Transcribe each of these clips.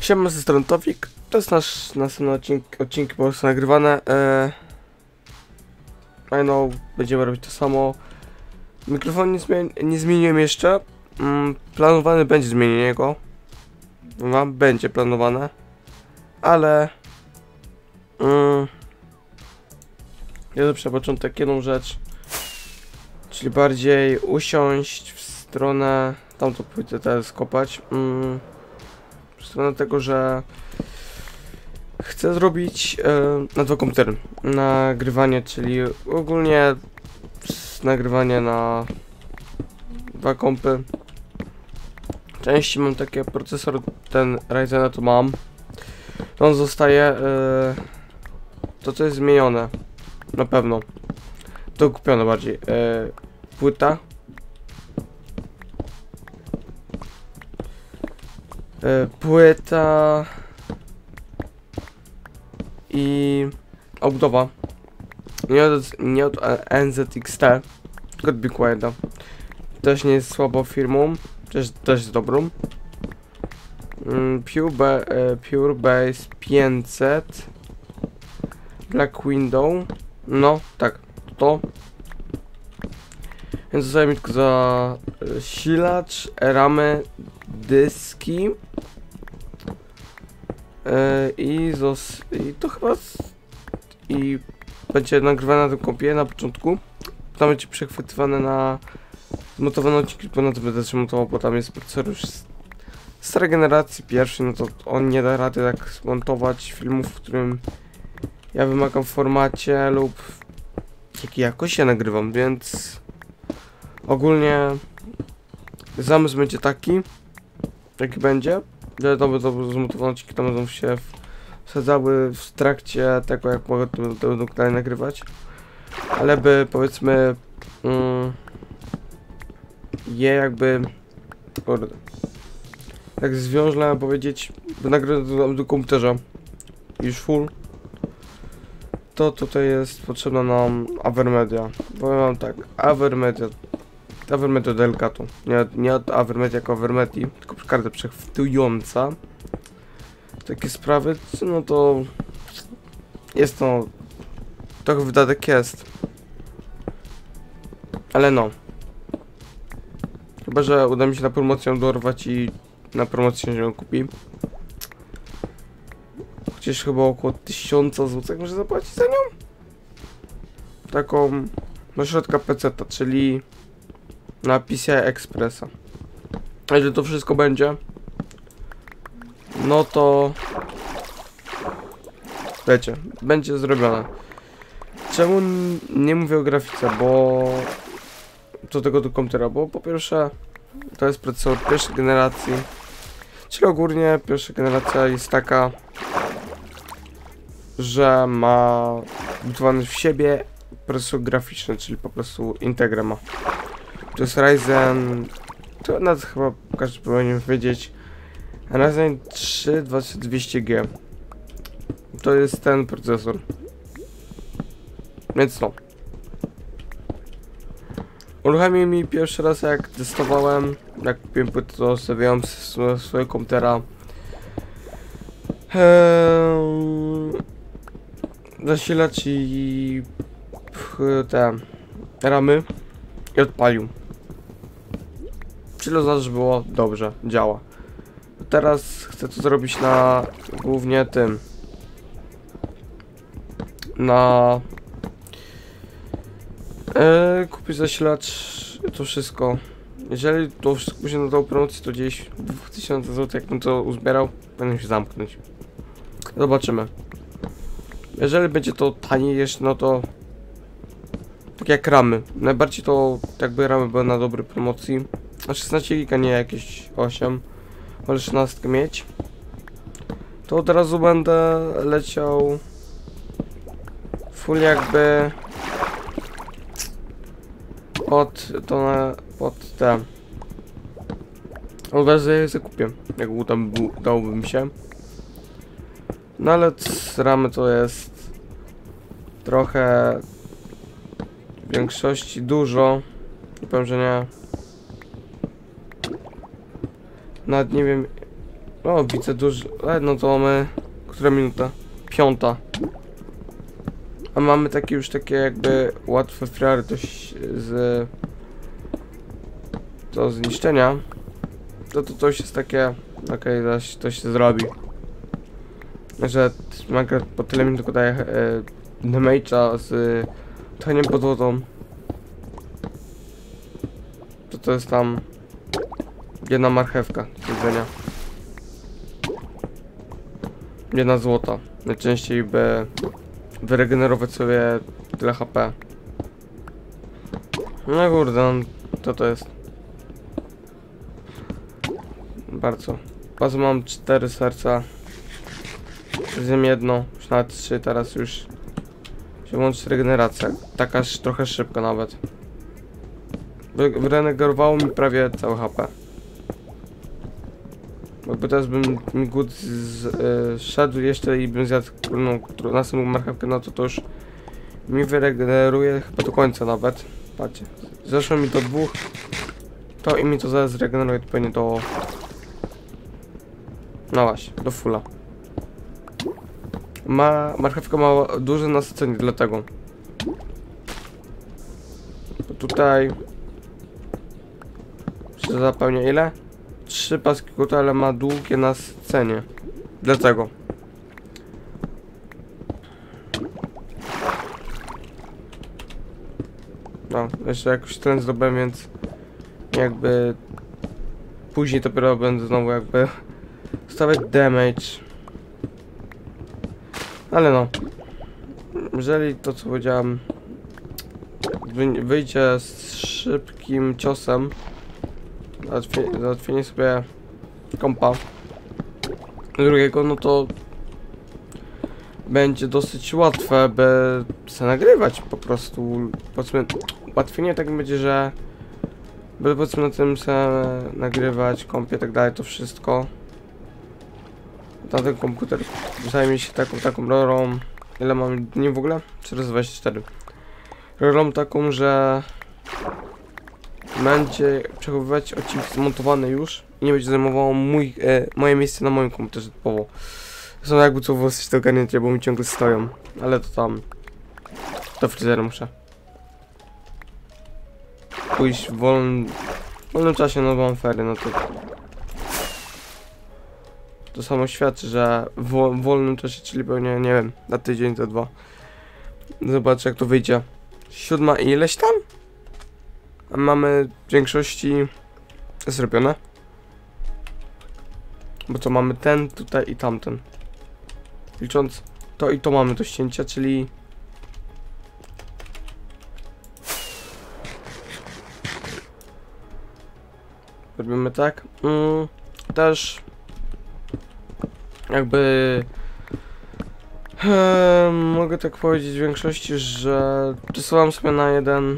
Siema, ze strony Tofik. To jest nasz następny odcinki po prostu nagrywane. I know, będziemy robić to samo. Mikrofon nie zmieniłem jeszcze. Planowane będzie zmienienie go. Będzie planowane. Ale ja zawsze na początek jedną rzecz. Czyli bardziej usiąść w stronę. Tamto pójdę teraz kopać. W stronę tego, że chcę zrobić na dwa komputery nagrywanie, czyli ogólnie nagrywanie na dwa kompy. Części mam takie procesor, ten Ryzena to mam. On zostaje, to jest zmienione, na pewno. To kupione bardziej. Płyta. Płyta i obudowa nie od NZXT, tylko od BeQuiet'a. Też nie jest słabą firmą, też jest dobrą. Pure Base 500 Black Window, no tak, to. Więc zostaje mi tylko zasilacz, ramy, dyski i to chyba i będzie nagrywane na tym kompie na początku. Tam będzie przechwytywane na zmontowane odcinki, bo na to będę montował, bo tam jest procesor już starej generacji, pierwszy, no to on nie da rady tak zmontować filmów, w którym ja wymagam w formacie lub jakiej jakości ja nagrywam, więc ogólnie zamysł będzie taki, jaki będzie, że to będą zmontowane odcinki, to będą się wsadzały w trakcie tego, jak mogę to będą dalej nagrywać, ale by powiedzmy je jakby tak zwiążę powiedzieć, by nagrywam do komputera już full, to tutaj jest potrzebna nam Avermedia. Powiem wam tak, Avermedia Delgato, nie od Avermedia jako Avermeti, tylko karta przechwytująca takie sprawy, no to jest to trochę wydatek jest, ale no chyba, że uda mi się na promocję dorwać i na promocję się ją kupi. Chociaż chyba około 1000 zł może zapłacić za nią. Taką na środka PC-ta, czyli na PCI Expressa. A jeżeli to wszystko będzie, no to wiecie, będzie zrobione. Czemu nie mówię o grafice, bo do tego do komputera, bo po pierwsze to jest procesor pierwszej generacji, czyli ogólnie pierwsza generacja jest taka, że ma budowany w siebie procesor graficzny, czyli po prostu Integra ma. To jest Ryzen, to nawet chyba każdy powinien wiedzieć, Ryzen 3 2200G. To jest ten procesor. Więc no. Uruchomił mi pierwszy raz, jak testowałem, jak kupiłem płytę, to stawiałem swojego komputera. Zasilacz i te ramy i odpalił. Czyli oznacza, że było dobrze, działa. Teraz chcę to zrobić na głównie tym. Na kupić zasilacz, to wszystko. Jeżeli to wszystko się nadało promocji, to gdzieś 2000 zł, jak bym to uzbierał, będę się zamknąć. Zobaczymy. Jeżeli będzie to taniej jeszcze, no to tak jak ramy. Najbardziej to jakby ramy były na dobrej promocji. A 16 giga, nie jakieś 8. Ale 16 mieć. To od razu będę leciał full jakby pod te. Od razu je zakupię, jak udałoby mi się. No ale ramy to jest trochę w większości dużo. Powiem, że nie. Nawet nie wiem O, widzę dużo. No to mamy... Która minuta? 5. A mamy takie już takie jakby łatwe fiary dość z... do zniszczenia. To już jest takie... Okej, to się zrobi. Że Minecraft po tyle mi tylko daje damage'a z tcheniem pod wodą. To jest tam jedna marchewka do jedzenia. Jedna złota. Najczęściej by wyregenerować sobie tyle HP. No kurde, to jest. Bardzo. Mam 4 serca. Zjem jedno, już nawet 3, teraz już się łączy regeneracja. Taka trochę szybko nawet. Wyregenerowało mi prawie całe HP. Jakby teraz bym mi głód szedł jeszcze i bym zjadł następną marchewkę, no to już mi wyregeneruje chyba do końca nawet. Patrzcie, zeszło mi do 2. To i mi to zaraz zregeneruje pewnie do... No właśnie, do fulla. Marchewka ma duże nasycenie, dlatego. Bo tutaj się zapełnia ile? 3 paski kota, ale ma długie nasycenie. Dlatego. No, jeszcze jakoś ten zrobiłem, więc jakby później dopiero będę znowu jakby stawiać damage. Ale no, jeżeli to co powiedziałem wyjdzie z szybkim ciosem, załatwienie sobie kompa drugiego, no to będzie dosyć łatwe, by se nagrywać po prostu. Powiedzmy, ułatwienie tak będzie, że by powiedzmy na tym se nagrywać, kompie i tak dalej, to wszystko. Ten komputer zajmie się taką rolą. Ile mamy dni w ogóle? 424. Rolą taką, że będzie przechowywać odcinki zmontowane już i nie będzie zajmowało moje miejsce na moim komputerze typowo. Są jakby co włożyć do ogarnięcia, bo mi ciągle stoją. Ale to tam do fryzjera muszę pójść w wolnym czasie, no bo mam ferie, no to samo świadczy, że w wolnym czasie, czyli pewnie, nie wiem, na tydzień, to 2. Zobaczę jak to wyjdzie. 7 i ileś tam? A mamy w większości zrobione. Bo to mamy ten, tutaj i tamten. Licząc to i to mamy do ścięcia, czyli... Robimy tak. Też... Jakby... mogę tak powiedzieć w większości, że przesuwam sobie na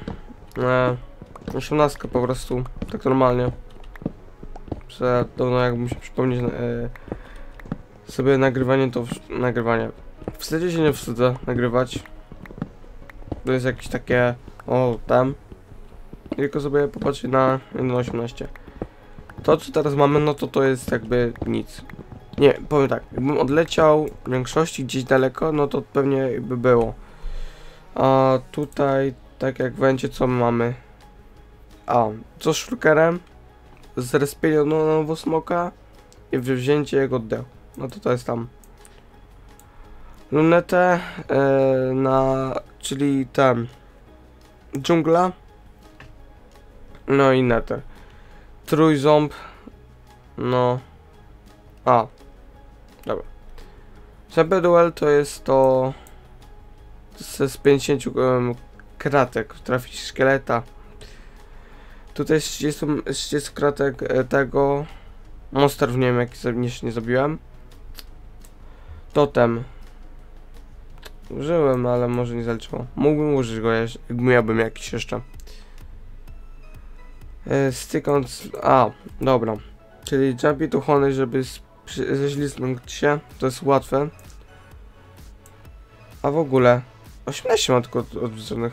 18 po prostu, tak normalnie. Że dawno jak muszę przypomnieć sobie nagrywanie, to nagrywanie. W zasadzie się nie wstydzę nagrywać. To jest jakieś takie, tam. Tylko sobie popatrzeć na 1.18. To co teraz mamy, no to jest jakby nic. Nie, powiem tak, jakbym odleciał w większości gdzieś daleko, no to pewnie by było. A tutaj, tak jak będzie, co mamy? Co z shulkerem? Zrespienie nowo smoka i wzięcie jego oddechu. No to jest tam. Lunetę, czyli tam dżungla. No i nether. Trójząb. No. Dobra. Duel to jest to z 50 kratek trafić szkieleta. Tutaj jest 30 kratek tego. Monsterów nie wiem jaki nie zabiłem. Totem. Użyłem, ale może nie zaliczyło. Mógłbym użyć go, jak miałbym jakiś jeszcze. Stykąc. Dobra. Czyli jumpy to honey, żeby ześliznąć się. To jest łatwe. A w ogóle 18 mam tylko odwróconych.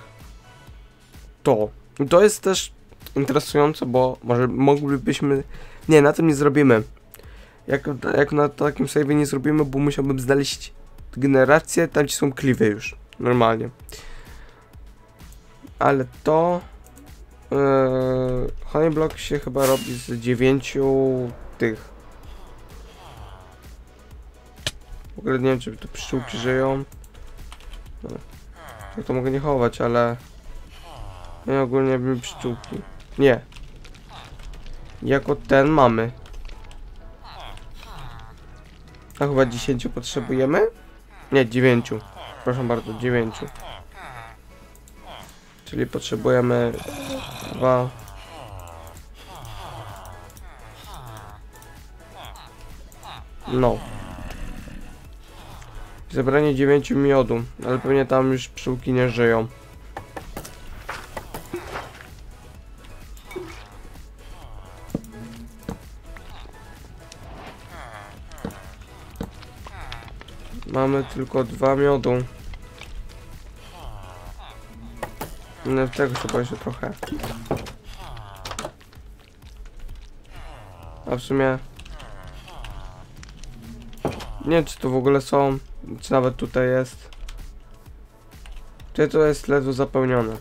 To jest też interesujące, bo może moglibyśmy... Nie, na tym nie zrobimy. Jak na takim save'ie nie zrobimy, bo musiałbym znaleźć generację, tam ci są kliwy już, normalnie. Ale to... Honey Block się chyba robi z 9 tych. W ogóle nie wiem, czy tu pszczółki żyją. No. Ja to mogę nie chować, ale... Nie, ogólnie mi pszczółki. Nie. Jako ten mamy. A chyba 10 potrzebujemy? Nie, 9. Proszę bardzo, 9. Czyli potrzebujemy 2. No. Zebranie 9 miodu, ale pewnie tam już pszczółki nie żyją. Mamy tylko 2 miodu. No, tego się boję się trochę. A w sumie... Nie wiem, czy to w ogóle są, czy nawet tutaj jest. Tutaj to jest ledwo zapełnione.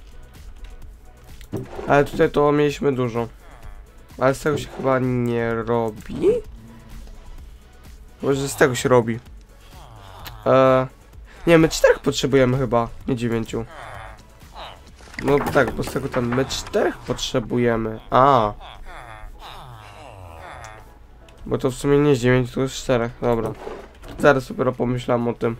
Ale tutaj to mieliśmy dużo. Ale z tego się chyba nie robi. Może z tego się robi. Nie, my 4 potrzebujemy chyba, nie 9. No tak, bo z tego tam my 4 potrzebujemy. A. Bo to w sumie nie jest 9, to jest 4. Dobra. Zaraz dopiero pomyślałem o tym.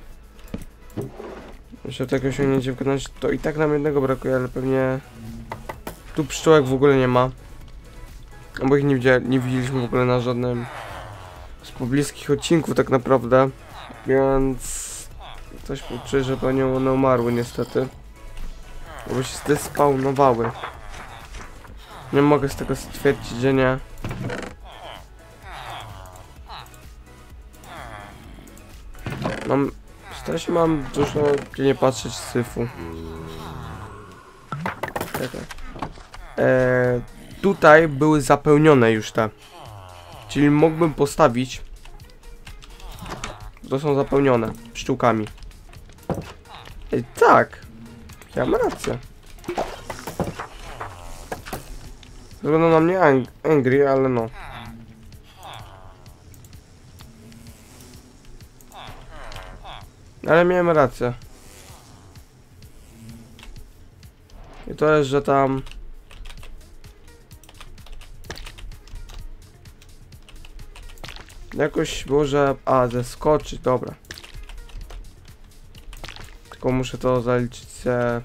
Jeśli tego osiągnięcie wykonać, to i tak nam jednego brakuje, ale pewnie... Tu pszczółek w ogóle nie ma. Bo ich nie widzieliśmy w ogóle na żadnym z pobliskich odcinków tak naprawdę. Więc... Coś czuję, że pewnie one umarły niestety. Bo się zdespawnowały. Nie mogę z tego stwierdzić, że nie. Mam dużo, gdzie nie patrzeć syfu. Tutaj były zapełnione już te. Czyli mógłbym postawić. To są zapełnione pszczółkami. Tak. Ja mam rację. Wygląda na mnie angry, ale no. Ale miałem rację. I to jest, że tam... Jakoś może... A, zeskoczyć, dobra. Tylko muszę to zaliczyć se...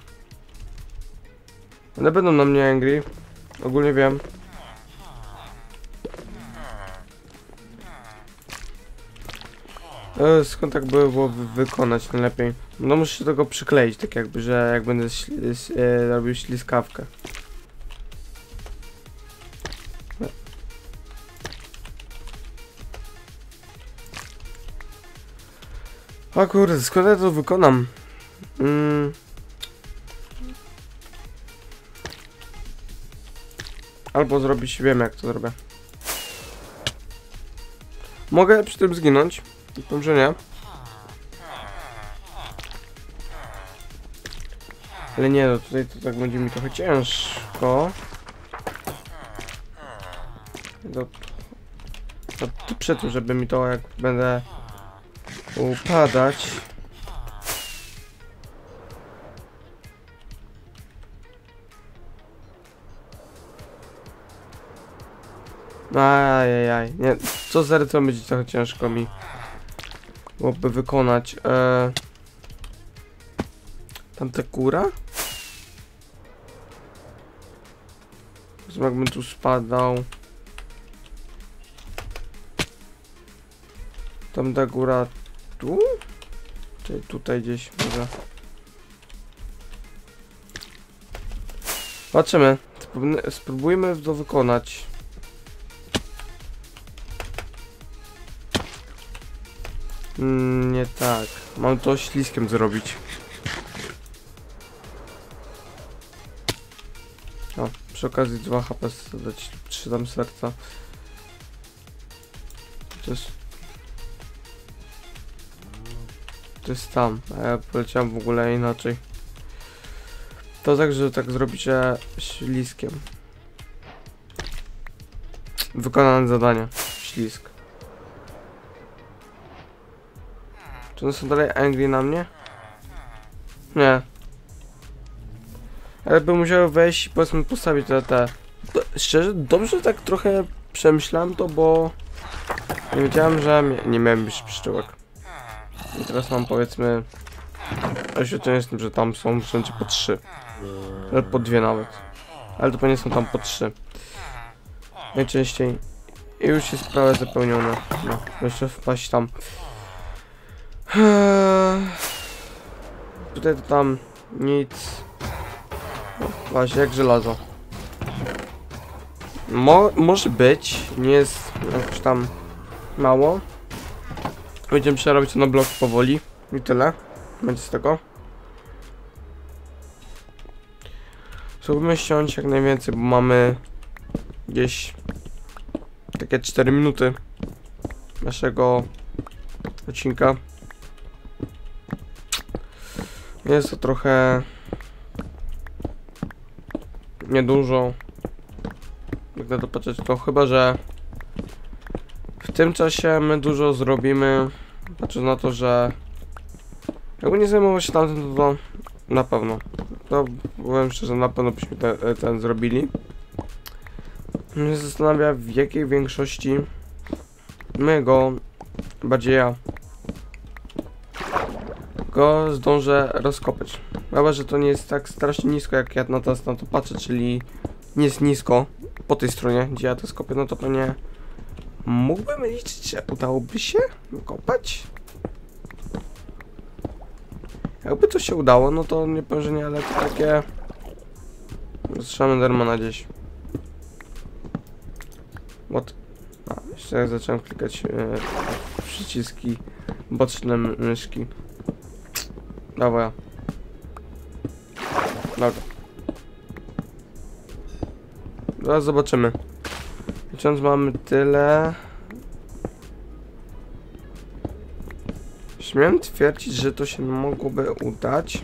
One będą na mnie angry. Ogólnie wiem. Skąd tak było wykonać najlepiej? No muszę tego przykleić, tak jakby, że jak będę robił śliskawkę. O kurde, skąd ja to wykonam? Albo zrobić, wiem jak to zrobię. Mogę przy tym zginąć. Powiem, że nie. Ale nie, no tutaj to tak będzie mi trochę ciężko. To przy tym, żeby mi to jak będę upadać. Ajajaj, nie, co z rytmem będzie trochę ciężko mi byłoby wykonać. Tamta góra? Jakbym tu spadał. Tamta góra tu? Czyli tutaj gdzieś może. Zobaczymy. Spróbujmy to wykonać. Nie tak. Mam to śliskiem zrobić. O, przy okazji 2 HP dać 3 tam serca. To jest tam, a ja poleciałem w ogóle inaczej. To tak, że tak zrobicie śliskiem. Wykonane zadanie. Ślisk. Czy one są dalej angry na mnie? Nie. Ale bym musiał wejść i powiedzmy postawić szczerze, dobrze tak trochę przemyślałem to, bo nie wiedziałem, że nie miałem już pszczółek. I teraz mam powiedzmy oświadczenie z tym, że tam są wszędzie po 3. Ale po 2 nawet. Ale to pewnie są tam po 3. Najczęściej. I już jest prawie zapełnione. No, jeszcze wpaść tam. Tutaj to tam nic. No, właśnie jak żelazo. Może być, nie jest jakoś tam mało. Będziemy przerobić to na blok powoli. I tyle. Będzie z tego. Spróbujmy ściąć jak najwięcej, bo mamy gdzieś takie 4 minuty naszego odcinka. Jest to trochę niedużo. Jak na to patrzeć, to chyba, że w tym czasie my dużo zrobimy. Patrząc na to, że jakby nie zajmował się tamtym, to na pewno. To powiem szczerze, na pewno byśmy ten zrobili. Mnie zastanawia, w jakiej większości my go, bardziej ja, go zdążę rozkopać. Chyba, że to nie jest tak strasznie nisko, jak ja na to patrzę, czyli nie jest nisko po tej stronie, gdzie ja to skopię, no to pewnie mógłbym liczyć, że udałoby się kopać. Jakby to się udało, no to nie powiem, że nie, ale to takie... Słyszałem Endermana gdzieś. What? A, jeszcze jak zacząłem klikać przyciski boczne myszki. Dawaj. Dobra. Zaraz zobaczymy. Licząc mamy tyle... Śmiem twierdzić, że to się mogłoby udać.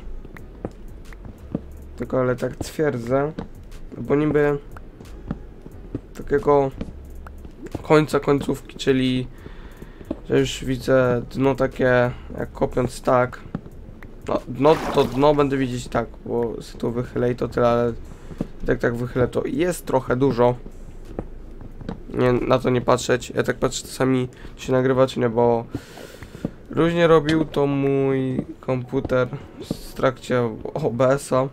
Tylko ale tak twierdzę. Bo niby takiego końca końcówki, czyli że już widzę dno takie, jak kopiąc tak. No, dno będę widzieć tak, bo sobie to wychylę i to tyle, ale tak wychylę to jest trochę dużo. Nie, na to nie patrzeć. Ja tak patrzę czasami, czy się nagrywa, czy nie, bo różnie robił to mój komputer w trakcie OBS-a.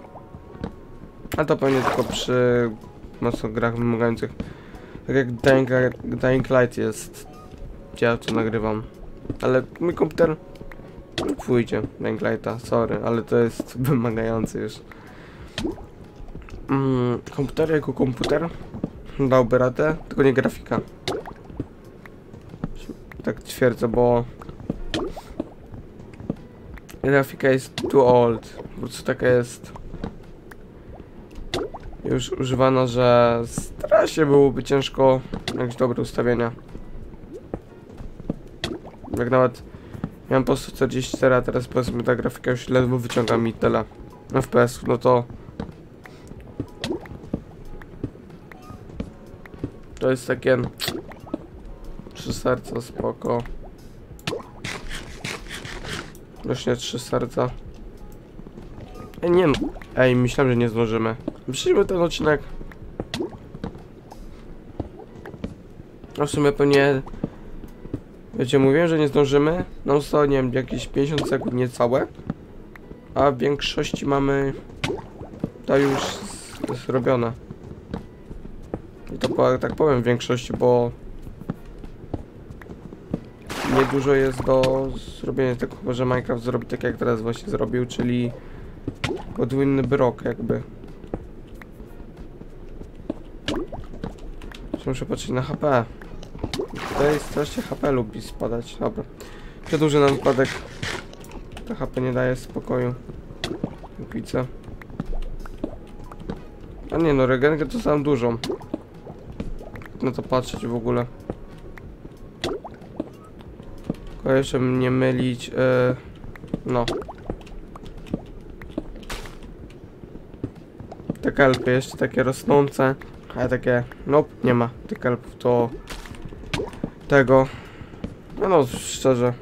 A to pewnie tylko przy mocno grach wymagających. Tak jak Dying Light jest, gdzie ja to nagrywam. Ale mój komputer pójdzie Dying Lighta, sorry, ale to jest wymagający już. Komputer jako komputer dałby radę, tylko nie grafika. Tak twierdzę, bo grafika jest too old. Po prostu taka jest już używana, że strasznie byłoby ciężko jakieś dobre ustawienia. Jak nawet miałem po 144, a teraz powiedzmy ta grafika już ledwo wyciąga mi tyle FPS, no to to jest takie 3 serca, spoko. Już nie 3 serca. Nie no. Ej, myślałem, że nie zdążymy. Przyjmy ten odcinek. No w sumie pewnie... Wiecie, mówiłem, że nie zdążymy. Nam zostało, nie wiem, jakieś 50 sekund niecałe. A w większości mamy... To już zrobione. I to tak powiem w większości, bo... Niedużo jest do zrobienia tego, chyba że Minecraft zrobi tak jak teraz właśnie zrobił, czyli podwójny blok jakby. Muszę patrzeć na HP. Tutaj strasznie HP lubi spadać. Dobra. Przedłuży nam wypadek. To HP nie daje spokoju. Widzę. A nie no, regenkę to sam dużo. Na to patrzeć w ogóle. Tylko jeszcze nie mylić, no. Te kelpy jeszcze takie rosnące, ale takie, no nie ma tych kelpów, to tego, no szczerze,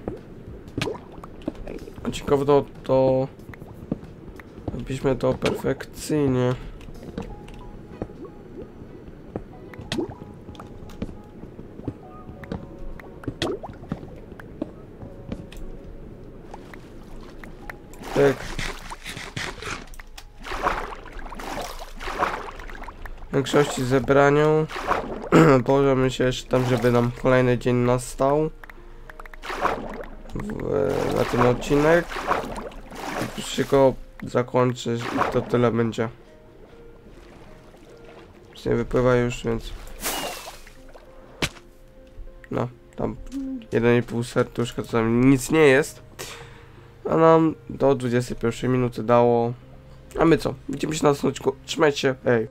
odcinkowo to robiliśmy to perfekcyjnie. Tak. W większości zebraniu położymy się jeszcze tam, żeby nam kolejny dzień nastał na ten odcinek. Już go zakończysz i to tyle będzie. Już nie wypływa już, więc no, tam 1,5 serduszka to tam nic nie jest. A nam do 21 minuty dało. A my co? Widzimy się na następnym odcinku. Trzymajcie się, hej.